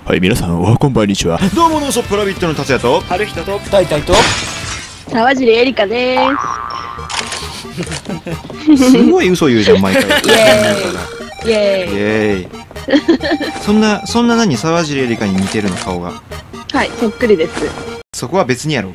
はい、皆さん、おはこんばんにちは。どうも、ノンストップラビットの達也と、 春人と、 大体と、 沢尻エリカですごい嘘言うじゃん、毎回。 イエーイイエーイ。 イエーイ。そんな何、沢尻エリカに似てるの、顔が。 はい、そっくりです。 そこは別にやろう。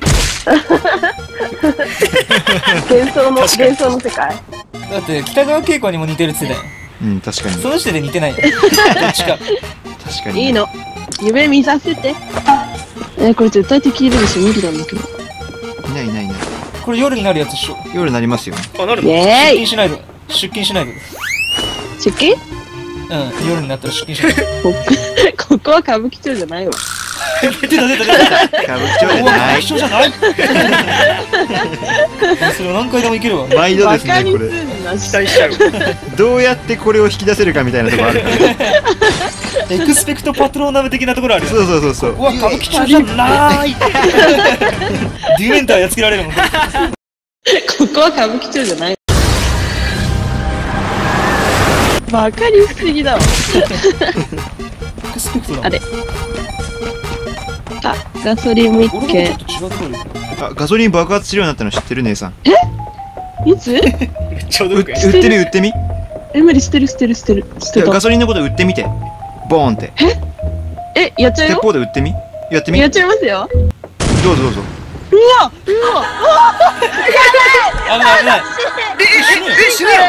幻想の世界。 だって北川景子にも似てるっつってたよ。 うん、確かに。 その時点で似てないよ。どっちか。 確かに。 いいの。夢見させて。これ絶対敵いるでしょ、無理なんだけど。 いないいないいない。 これ夜になるやつでしょ。 夜なりますよ。 あ、なるイの？ エーイ。 出勤しないで。 出勤？ うん、夜になったら出勤しないで。 ここは歌舞伎町じゃないわ。 出た。 歌舞伎町じゃない。 一緒じゃないそれ何回でもいけるわ。 毎度ですね、 バカにこれ。 すんな。 期待しちゃう。 どうやってこれを引き出せるかみたいなとこある。 エクスペクトパトローナム的なところあるよ。 そうそうそうそう。 ここは歌舞伎町じゃないデュメンターやっつけられるもん。 ここは歌舞伎町じゃない。バカにしすぎだわ。 エクスペクトだもん。 あれ。あ、ガソリンも一俺も軒。 ちょっと違うところに。 あ、ガソリン爆発するようになったの知ってる姉さん。 いつ？ ちょうどよくや売ってみ売ってみ。い無理、捨てる。捨てやガた。 ソリンのこと売ってみて。ボーンって。 やっちゃうよ。 鉄砲で売ってみ。やってみ。 やっちゃいますよ。 どうぞどうぞ。 うわ危ない。 死ぬよ。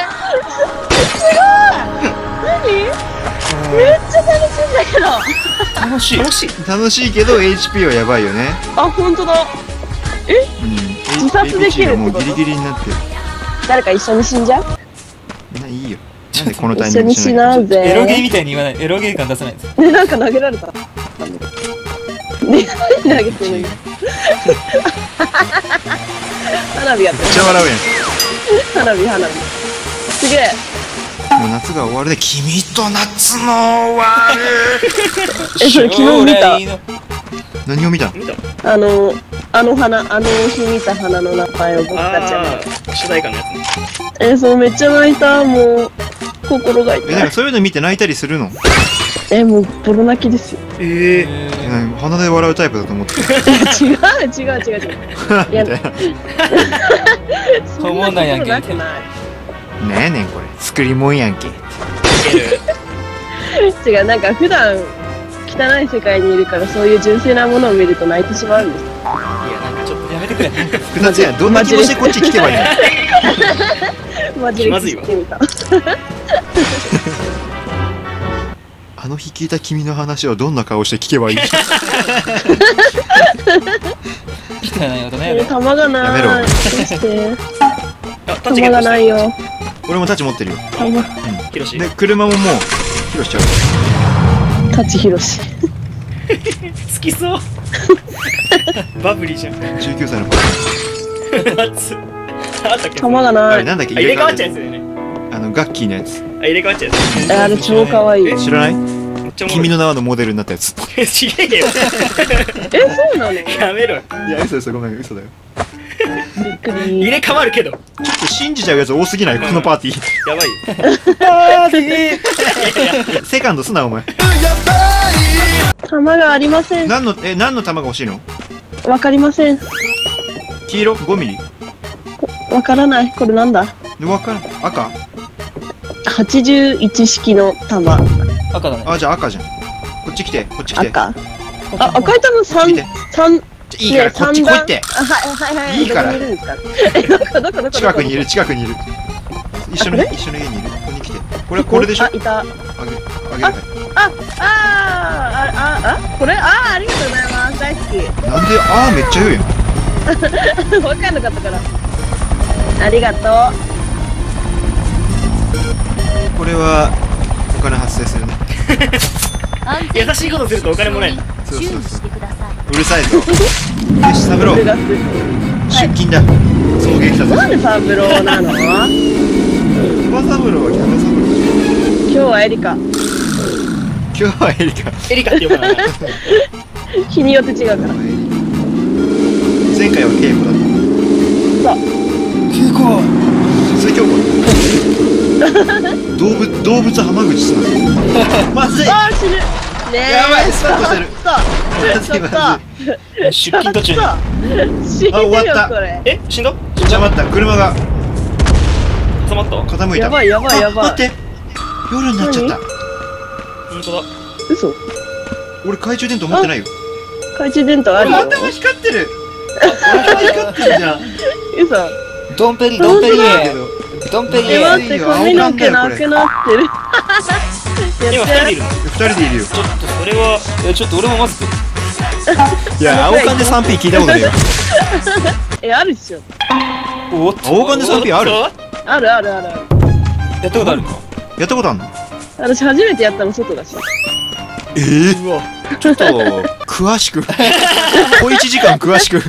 めっちゃ楽しいんだけど。 楽しい。 楽しい。 楽しいけど HP はやばいよね。 あ、本当だ。 うん。 自殺できるってこと HP がもうギリギリになってる。 誰か一緒に死んじゃう？ いいよ。なんでこのタイ一緒に死ミングしなないうぜ。 エロゲーみたいに言わない。エロゲー感出さないです。 ね、なんか投げられた。ね、何投げてるの今。花火やってめっちゃ笑うやる。花火。すげえ。 ん。もう夏が終わるで、君と夏の終わる。 それ昨日見た。 将来の何を見たの？ 見た？ あの日見た花の名前を僕たちは。 主題歌のやつね。 そう、めっちゃ泣いた。もう、心が痛なんかい。 そういうの見て泣いたりするの？ もう、ボロ泣きですよ。 なんか鼻で笑うタイプだと思ってた。 違う。いや、そんなことなくない。 ねえねんこれ作りもんやんけ。 違う、なんか普段汚い世界にいるからそういう純粋なものを見ると泣いてしまうんです。 いや、なんかちょっとやめてくれ。 複雑やん。どんな気持ちでこっち来てばいいの？ マジで聞いてみた。 あの日聞いた君の話をどんな顔して聞けばいい？ 汚い音ね。 玉がない。 やめろどうしてあ、タッチゲットした。 玉がないよ。 俺もタッチ持ってるよ。 玉、 ヒロシ。 で車ももうヒロしちゃう。 舘ひろし。 好きそう。バブリーじゃん。 19歳の子。 熱っ。あったっけ？ あ玉がない。 れなんだっけ？ あ、入れ替わっちゃうやつだよね。 ガッキーのやつあ、入れ替わっちゃうやあれ超可愛い。 知らない？ つ。めっちゃおもろい。 君の名はのモデルになったやつ。 ちげえよ。 そうなの？びっやめろよ。 いや嘘ごめん嘘だよ。 くり。 入れ替わるけど。 ちょっと信じちゃうやつ多すぎない？このパーティー。 やばいよ。 セカンドすなお前。 玉がありません。 何の玉が欲しいの？ わかりません。 黄色5ミリ。 わからない。これなんだ？ わからん。赤？ 81式の玉。 赤だね。 あ、じゃあ赤じゃん。こっち来て。 赤。赤い玉見て 3。 いいからこっち来いって。 はい。 いいからどこにいるんですか？どこ近くにいる。一緒の家にいる。ここに来て。これでしょ？ あ、いた。 あげる。 これありがとうございます。大好き。 なんでめっちゃ言うやん。 わかんなかったから。ありがとう。 これはお金発生するね。 優しいことするとお金もらえる。 そう。うるさいぞ。よし、サブロー。 出出勤だ。送迎来たぞ。 なんでサブローなの？ キャバサブローはキャバサブロー。 今日はエリカ。 今日はエリカ。 エリカって呼ばない。 日によって違うから。 前回は稽古だった。 そう。 稽古。 それ今日動物浜口さん。まずい。 死ぬ。 ねえ。 やばいスタートしてる。 ちょっと。 出勤途中に。 死ぬよあ終わったこれ。 え、死んだ？ じゃあ待った、車が挟まった。 傾いた。 やばいやばいやばい。 あ待って、夜になっちゃった。 本当だ。 嘘。 俺懐中電灯持ってないよ。 懐中電灯あるよ。 頭光ってる。頭光ってるじゃん。 嘘。 ドンペリ、ドンペリエ。ドンペリえ、 エ。 待って、髪の毛なくなってる。 今2人でいるの？ 二人でいるよ。 ちょっとそれは、 ちょっと俺もマスク。 いや、青缶で 3P 聞いたことないよ。 え、あるっしょ。 おっと。 青缶で 3P ある？ あるあるあるある。 やったことあるか。 やったことあんの？ 私初めてやったの外だし。 うわ。 ちょっと詳しく小1時間詳しく。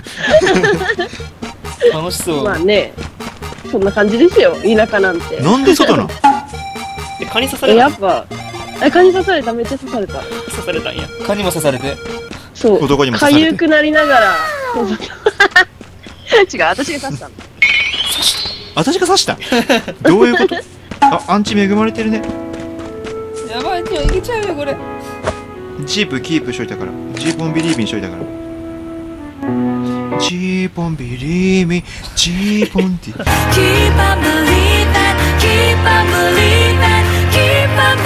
楽しそう。 まあね、そんな感じですよ、田舎なんて。 なんで外なの？ え、蚊に刺さえ、 れた？ やっぱ、蚊に刺された、めっちゃ刺された。 刺されたんや。 蚊にも刺されて。 そう。 男にも刺されてかゆくなりながら、そうそう違う、私が刺したの。 私が刺した？どういうこと？あ、アンチ恵まれてるね。 やばい、じゃあいけちゃうよ、これ。 ジープキープしといたから。ジーポンビリービーにしといたから。ジーポンビリービー、ジーポンって。 Keep on believing, keep on believing, keep on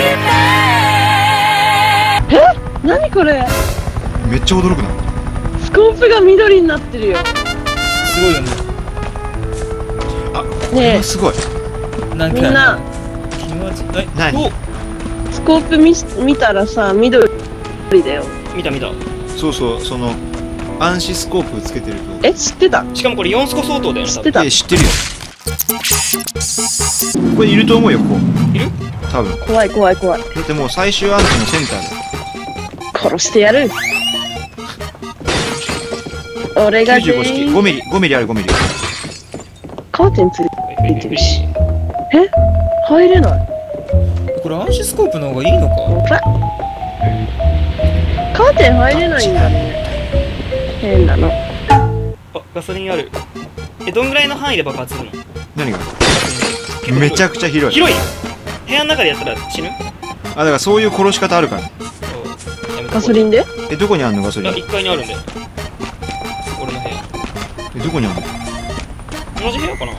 believing. 何これ、 めっちゃ驚くな。 スコープが緑になってるよ。 すごいよね。 あ、これはすごい。 なんか。 みんな、 気持ちいい。 何？ お、 スコープ見たらさ、緑だよ。 見た見た。 そうそう、その暗視スコープつけてると。 え、知ってた？ しかもこれ4スコ相当だよね、多分。 知ってた？ 知ってるよ。これいると思うよ、ここ。 いる？ 多分。 怖い怖い怖い。 だってもう最終暗視のセンターだよ。 殺してやる。俺が 95式、 全員 5ミリ、5ミリある、5ミリ。 カーテンついてるし。え、入れない。 これ暗視スコープの方がいいのか。 カーテン入れないんだね。変なの。 あ、ガソリンある。え、どんぐらいの範囲で爆発するの？ 何が？めちゃくちゃ広い。 広い？部屋の中でやったら死ぬ？ あ、だからそういう殺し方あるから。 やめとこうガソリンで？ え、どこにあんのガソリン？ あ、1階にあるんだよ。俺の部屋。 え、どこにあんの？ 同じ部屋かな？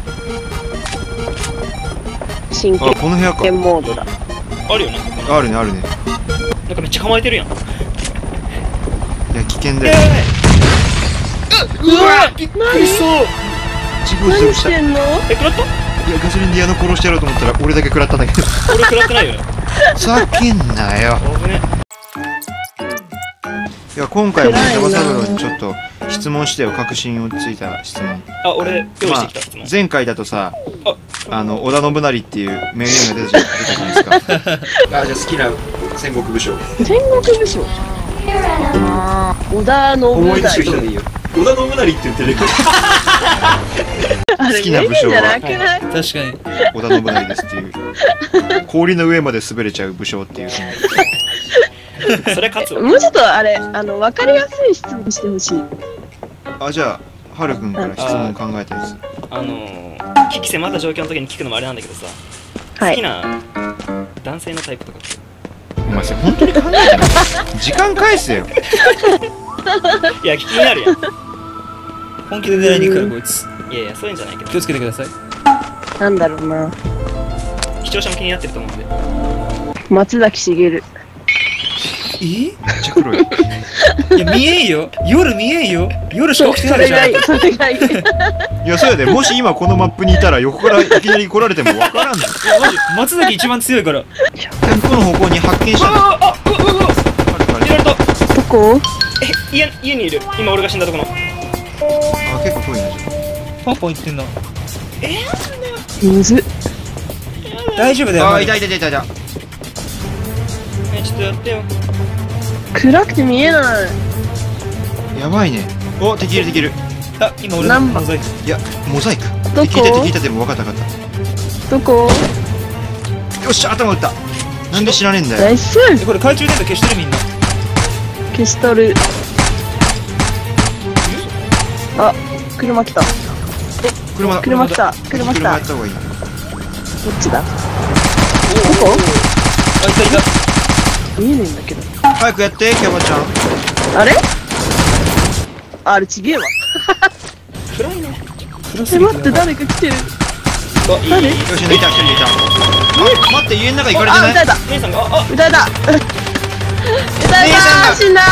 真あ、この部屋か。 剣モードだ。 あるよね、ここに。 あるね、あるね。 なんかめっちゃ構えてるやん。 いや、危険だやばよ。 い。うわびっくりした。 事故し何した。いや、 してんの？ え、食らった？ ガソリンで矢野殺してやろうと思ったら俺だけ食らったんだけど。 俺食らってないよね。 ざけんなよ。 危ね。 いや、今回もジャバサブローにちょっと質問してよ、確信をついた質問。 あ、俺、用意してきた質問。 前回だとさ、 あ、 織田信成っていう名言が出たじゃないですか。あ、じゃあ好きな戦国武将。 戦国武将。織田信成。 でいいよ。織田信成って言ってる。 あれ好きな武将は名言じゃなくない？ 確かに。 織田信成ですっていう。氷の上まで滑れちゃう武将っていう。 それ勝つわ。 もうちょっとあれ、わかりやすい質問してほしい。 あ、じゃあ、はるくんから質問考えたやつ。 危機迫った状況の時に聞くのもあれなんだけどさ、 はい好きな男性のタイプとかってお前それ本当に考えたの？時間返せよ。 いや、気になるやん。 本気で狙いに行くからこいつ。 いやいや、そういうんじゃないけど、 気をつけてください。 なんだろうな。 視聴者も気になってると思うんで。 松崎しげる。 え？ めっちゃ黒い。 いや、見えんよ。夜見えんよ。夜しか起きてないじゃん。 それがいい。それがいい。 いや、そうやで、もし今このマップにいたら横からいきなり来られてもわからんの。 マジ、松崎一番強いから。 店舗の方向に発見したの。 あ、うわ、見られた。 どこ？ え、家にいる。今俺が死んだところ。 あ、結構遠いな、じゃポンポン言ってんな。 むずっ。 大丈夫だよ。 あ。あ、いたいたいたいたいた。 ちょっとやってよ。 暗くて見えない。 やばいね。お、敵いる敵いる。 あ、今俺の何番モザイク。 いや、モザイク。 どこ敵いた敵いたでも分かった分かっどこ？ た。よっしゃ、頭打った。なんで知らねえんだよ。 ナイス。 え、これ懐中電灯消してるみんな。 消しとる。あ、車来た。 車だ。 車来た。車来車やた。 った方がいい。 どっちだ？どこ？ あ、いたいた。 見えねえんだけど。 早くやってキャバちゃん。 あれあれちげえわ。 暗いね。 待って、誰か来てる。誰よし抜いた、一人抜いた。あ、待って、家の中行かれてあ、 ない。 撃たれた。 姉さんが、 撃たれた。撃たれた。死んだ。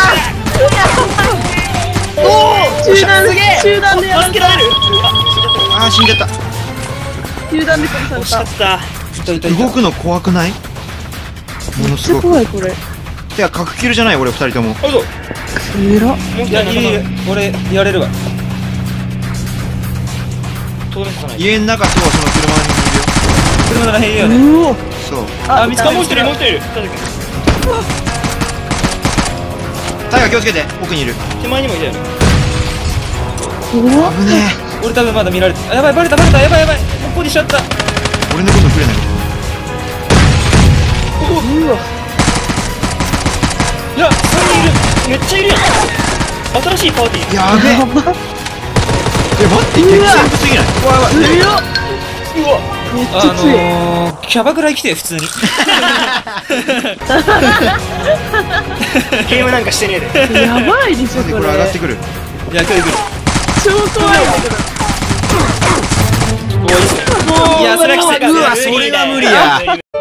おお、集団でやられた。 助けられる。 あー、死んじゃった。 集団で殺され惜しかた。 った。 動くの怖くない？ものすごく。 怖いこれ。 てか角キルじゃない俺二人とも。 あ、そう。 えら。 もう一いや、 人いるいる。俺、やれるわ。 とどめさない。 家の中とその車にいるよ。 車のらへんいるよね。 うお。 そう。 あ、見つかもう一人、もう一人いる。 タイガー気をつけて、奥にいる。 手前にもいたよね。 怖っ。 危ね俺多分まだ見られて。あ、やばい、バレた、バレた、やばいやばい。もうここにしちゃった。 え。俺のこと触れない。 うわ。 いや、3人いる。めっちゃいるやん。新しいパーティー。 やべえ。 やば。 待って、激戦区すぎない？わやばい。 強っ。 うわ。 めっちゃ強い。 キャバぐらい来て、普通に。 ゲームなんかしてねえで。 やばいでしょこ待って、これ上がってれ。 くる。 いや、来る来る。 超怖いんだけど。 おいいっすね。 いや、それはきつい。 うわそれは無理や。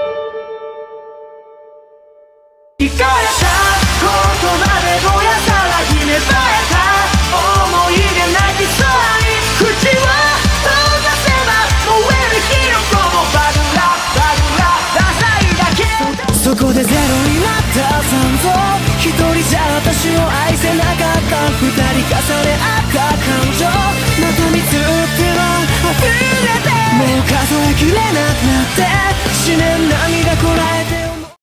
聞かれた言葉でぼやさらひねばえた思いが泣きそうに口を閉ざせば燃える火の粉もバグラバグラダサいだけそこでゼロになった残像一人じゃ私を愛せなかった二人重ね合った感情また見つっては溢れてもう数えきれなくなって思念涙こらえて